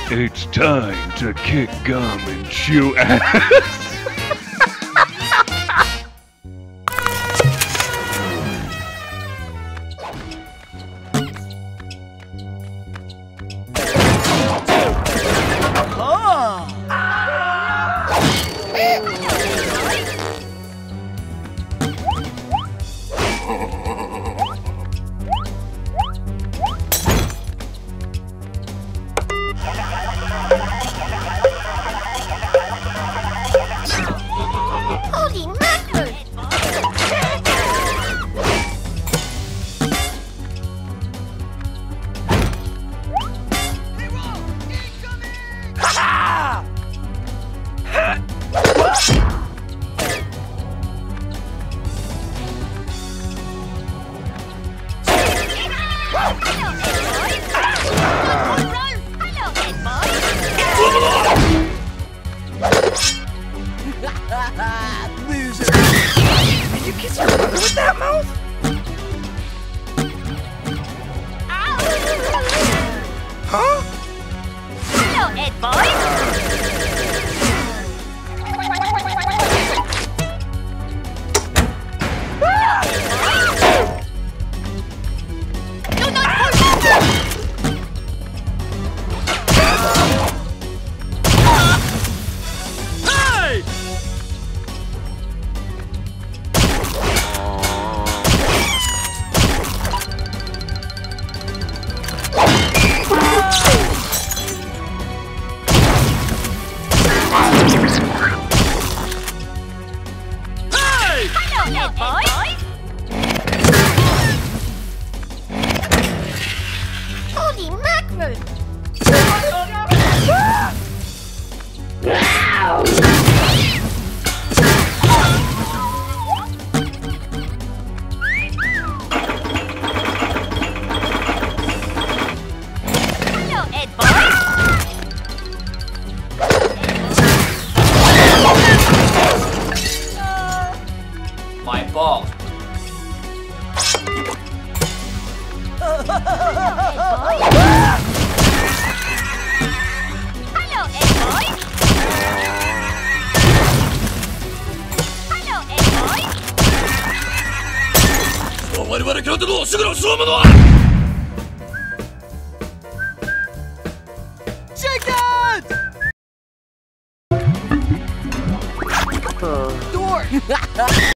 It's time to kick gum and chew ass. Holy mackerel! Loser! Did you kiss your mother with that mouth? Huh? Hello, Ed boy! Do not pull back! Hey! Hello, Ed boy! Holy mackerel! Hello, Ed boy! My fault. Hello, Ed boy! Hello, Ed boy! 我々キャントのすぐの勝負の Door!